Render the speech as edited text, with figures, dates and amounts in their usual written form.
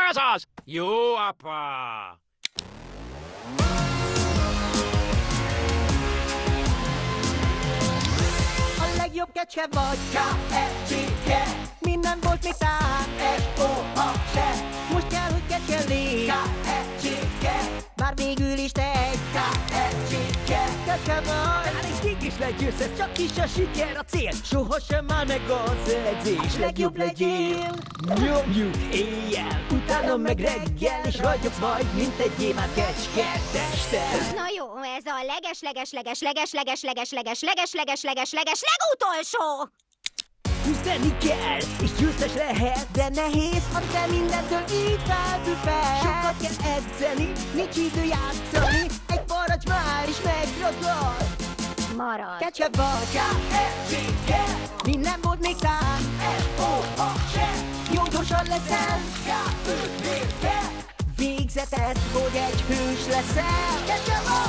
Ez az! Jó, apa! A legjobb kecske vagy, K-E-C-K. Minden volt még talán, S-O-H-S. Most kell, hogy kecske légy, K-E-C-K. Már végül is te egy K-E-C-K. Kecske vagy, talán egy kik is legyőzsz, ez csak is a siker a cél. Sohasem áll meg az edzés, legjobb legyél. Nyomjuk éjjel, utána meg reggel, és ragyogsz majd, mint egy gyémánt kecske tested. Na jó, ez a legutolsó! Küzdeni kell, és győztes lehet, de nehéz, ha te mindentől így feltűr fel. Sokat kell edzeni, nincs idő játszani, egy parancs már is megragad. Marad. Kecske vagy, K-E-C-K. Minden volt még tán, S-O-H-S. Jó gyorsan leszel, K-Ö-V-K. Végzeted, hogy egy hős leszel. Kecske vagy!